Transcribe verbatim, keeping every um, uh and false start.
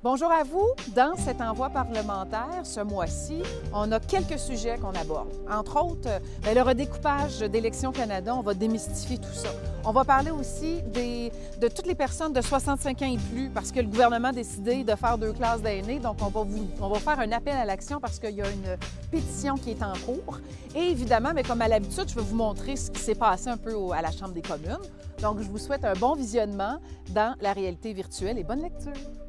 Bonjour à vous. Dans cet envoi parlementaire, ce mois-ci, on a quelques sujets qu'on aborde. Entre autres, bien, le redécoupage d'Élections Canada, on va démystifier tout ça. On va parler aussi des, de toutes les personnes de soixante-cinq ans et plus, parce que le gouvernement a décidé de faire deux classes d'aînés. Donc, on va, vous, on va faire un appel à l'action parce qu'il y a une pétition qui est en cours. Et évidemment, mais comme à l'habitude, je vais vous montrer ce qui s'est passé un peu au, à la Chambre des communes. Donc, je vous souhaite un bon visionnement dans la réalité virtuelle et bonne lecture.